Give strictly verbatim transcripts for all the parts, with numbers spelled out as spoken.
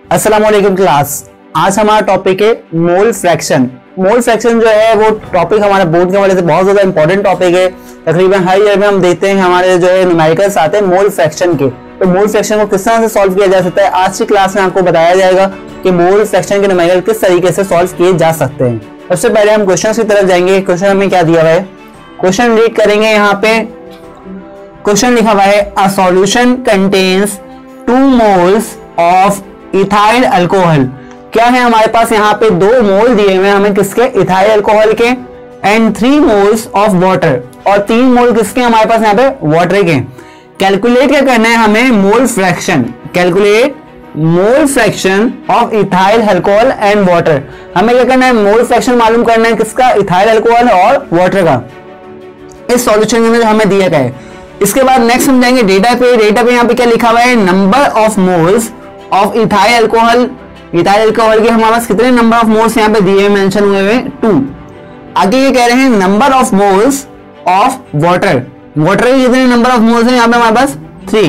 अस्सलाम वालेकुम क्लास। आज हमारा टॉपिक है मोल फ्रैक्शन। मोल फ्रैक्शन जो है वो टॉपिक हमारे बोर्ड के हवाले से बहुत ज्यादा इंपॉर्टेंट टॉपिक है। तकरीबन हर ईयर में हम देखते हैं हमारे जो है न्यूमेरिकल्स आते हैं मोल फ्रैक्शन के। तो मोल फ्रैक्शन को किस तरह से सॉल्व किया जा सकता है, आज की क्लास में आपको बताया जाएगा कि मोल फ्रैक्शन के न्यूमेरिकल किस तरीके से सॉल्व किए जा सकते हैं। सबसे पहले हम क्वेश्चन की तरफ जाएंगे। क्वेश्चन हमें क्या दिया हुआ है, क्वेश्चन रीड करेंगे। यहाँ पे क्वेश्चन लिखा हुआ है a solution contains two moles of ethyl alcohol. क्या है हमारे पास यहाँ पे दो मोल दिए हुए हैं हमें किसके, इथाइल अल्कोहल के, and three moles of water, और तीन मोल किसके हमारे पास यहाँ पे वाटर के। कैलकुलेट क्या करना है हमें, mole fraction. Calculate mole fraction of ethyl alcohol and water. हमें क्या करना है, मोल फ्रैक्शन मालूम करना है किसका, इथाइल अल्कोहल और वाटर का। इस सॉल्यूशन में हमें दिया गया है। इसके बाद नेक्स्ट हम जाएंगे डेटा पे। डेटा पे यहाँ पे क्या लिखा हुआ है, number of moles of ethyl alcohol. Ethyl alcohol के हमारे पास कितने नंबर ऑफ मोल्स यहाँ पे दिए मेंशन हुए हुए, टू। आगे ये कह रहे हैं number of moles of water. Water के कितने नंबर ऑफ मोल्स हैं यहाँ पे हमारे पास, थ्री।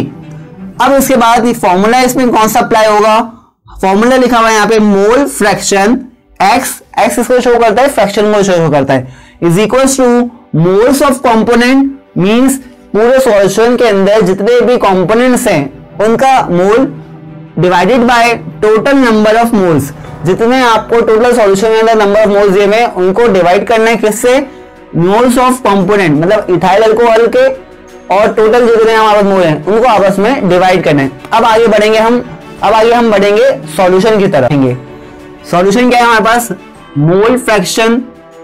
अब इसके बाद ये फॉर्मूला इसमें कौन सा अप्लाई होगा, फॉर्मूला लिखा हुआ है यहाँ पे मोल फ्रैक्शन एक्स, एक्स इसको शो करता है, फ्रैक्शन को शो करता है, is equal to moles of component. Means पूरे सॉल्यूशन के अंदर जितने भी कंपोनेंट्स हैं उनका mole divided by total number of moles. जितने आपको टोटल सॉल्यूशन के अंदर नंबर ऑफ मोल्स दिए हुए उनको डिवाइड करना है किससे, मोल्स ऑफ कंपोनेंट, मतलब इथाइल अल्कोहल के और टोटल जितने हमारे मोल हैं उनको आपस में डिवाइड करना है। अब आगे बढ़ेंगे हम अब आगे हम बढ़ेंगे सॉल्यूशन की तरफ। सॉल्यूशन क्या है हमारे पास, mole fraction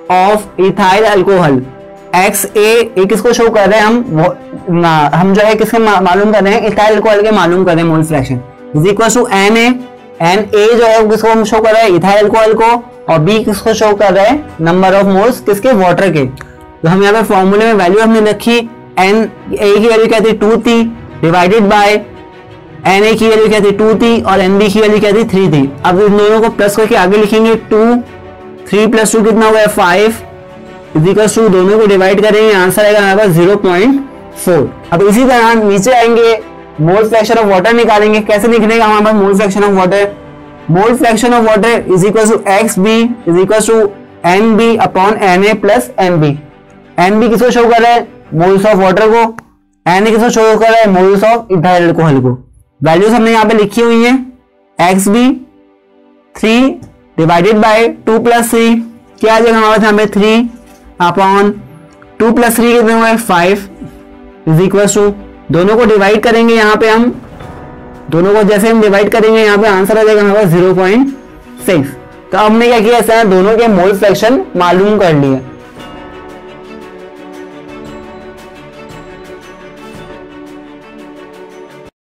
of ethyl alcohol x a, एक किसको शो कर रहे हैं हम हम जो है किसके मालूम कर रहे हैं, इथाइल अल्कोहल के मालूम कर रहे हैं mole fraction, is equal to n a. N a जो है किसको हम शो कर रहे हैं, इथाइल अल्कोहल को, और बी किसको शो कर रहे हैं, नंबर ऑफ मोल्स किसके, वाटर के। तो हम यहाँ पे फॉर्मूले में वैल्यू हमने रखी, एन ए की वैल्यू क्या थी, टू थी, डिवाइडेड बाय एन ए की वैल्यू क्या थी, टू थी, और एन बी की वैल्यू क्या थी, थ्री थी। अब इन दोनों को प्लस करके आगे लिखेंगे, टू थ्री प्लस टू कितना हुआ है, फाइव, इज इक्वल टू दोनों को डिवाइड करेंगे, आंसर आएगा हमारे पास जीरो पॉइंट फोर। अब इसी तरह नीचे आएंगे, मोल फ्रैक्शन ऑफ वाटर निकालेंगे। कैसे निकलेगा हमारे पास mole fraction of water, mole fraction of water is equal to x b is equal to n b upon n a plus n b. N b किसको शो कर रहा है, मोल्स ऑफ वाटर को, एन ए किसको show कर रहा है, moles of ethyl alcohol को। वैल्यूज हमने यहाँ पे लिखी हुई है, x b three divided by two plus three, क्या आ जाएगा हमारे यहाँ पे, three upon two plus three कितने हुए, फाइव, इज इक्वल टू दोनों को डिवाइड करेंगे। यहाँ पे हम दोनों को जैसे हम डिवाइड करेंगे यहाँ पे आंसर आ जाएगा हमारे जीरो पॉइंट सिक्स। तो हमने क्या किया, दोनों के मोल फ्रैक्शन मालूम कर लिए।